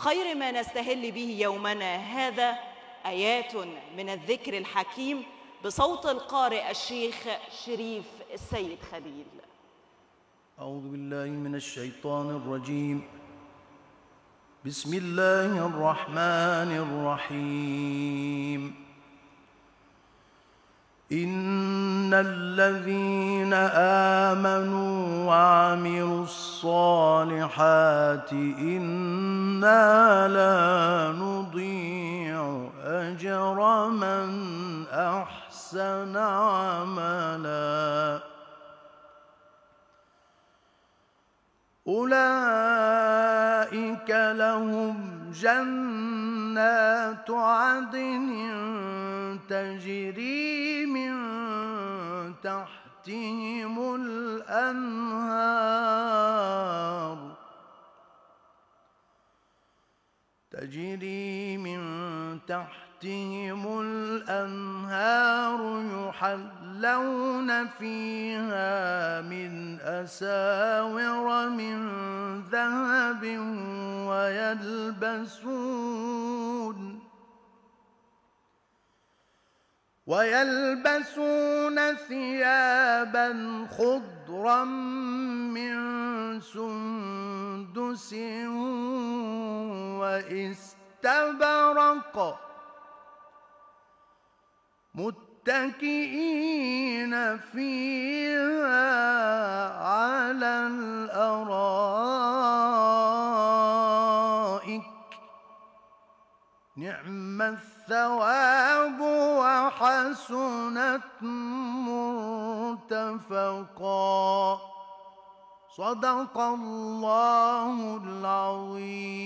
خير ما نستهل به يومنا هذا آيات من الذكر الحكيم بصوت القارئ الشيخ شريف السيد خليل. أعوذ بالله من الشيطان الرجيم. بسم الله الرحمن الرحيم. إن الذين آمنوا وعملوا الصالحات إنا لا نضيع أجر من أحسن عملا أولئك لهم جنات عدن تجري من تحتهم الأنهار يحلون فيها من أساور من ذهب ويلبسون ثيابا خضرا من سندس واستبرق متكئين فيها على الأرائك نعم الثواب وحسنت مرتفقا. صدق الله العظيم.